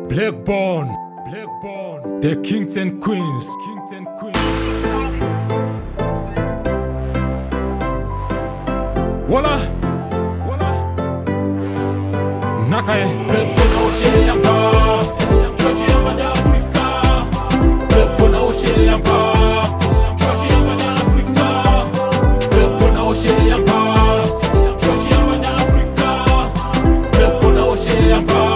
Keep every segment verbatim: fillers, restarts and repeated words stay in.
Blackborn, Blackborn, the kings and queens, kings and queens. Voila, voila. Nakae. Blackborn oshe yamba, Joshi yamba da Afrika. Blackborn oshe yamba, Joshi yamba da Afrika. Blackborn oshe yamba, Joshi yamba da Afrika. Blackborn oshe yamba.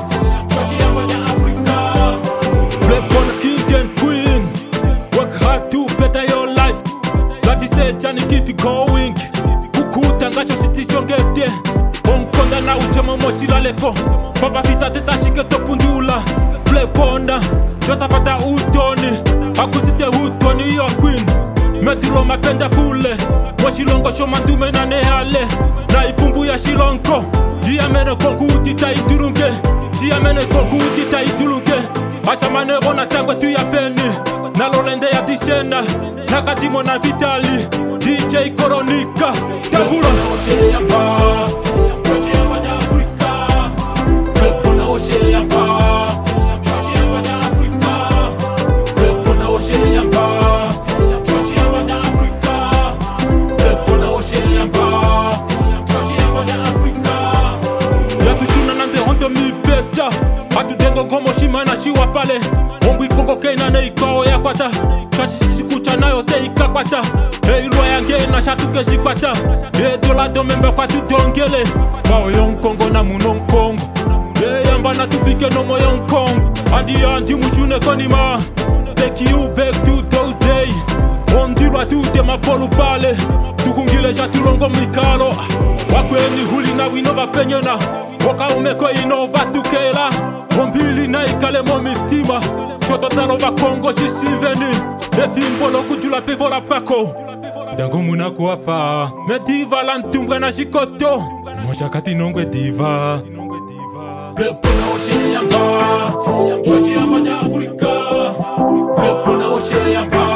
Johnny, keep it going. Ukuta ngacho sitisho ngete. Onkonda na uchema moshila leko. Papa vita teta shike topundula. Blackborn, Josafata utoni. Akusite utoni yo queen. Metro mapenda fule. Moshilongo shomandume na neale. Na ipumbu ya shilonko. Dia mene konku utita iturunge. Dia mene konku utita iturunge. Asha mane rona tangwe tu ya peni. Na lolende ya dishena. Nakatimo na Vitali D J Koronika Tabula oshe yamba Joshi yamba da Afrika Blackborn oshe yamba Joshi yamba da Afrika Blackborn oshe yamba Joshi yamba da Afrika Blackborn oshe yamba Joshi yamba da Afrika Yatushuna nande hondo mi beta Hatu dengo gomo shimana shiwa pale Ombu ikongo keina ne ikao ya kwata Kashi sikucha nayo te ikapata Hey lwa yange na shatuke shikpata Hey dola domembe kwa tutongele Bao yon Kongo na munon Kongo Hey yamba na tufike no mo yon Kongo Andi andi muchune konima Take you back to those days Ondirwa tute mapolu pale Tukungile shatulongo mikalo Wakweni huli na winova penyena Waka umeko inova tukela Wombili na ikale mo mitima Choto talo ba Kongo sisiveni Efimbo loku jula pevo la pako Dango muna kuafa Me diva lantumbra na shikoto Mosha kati nongwe diva Blackborn oshe yamba Joshi yamba da Afrika Blackborn oshe yamba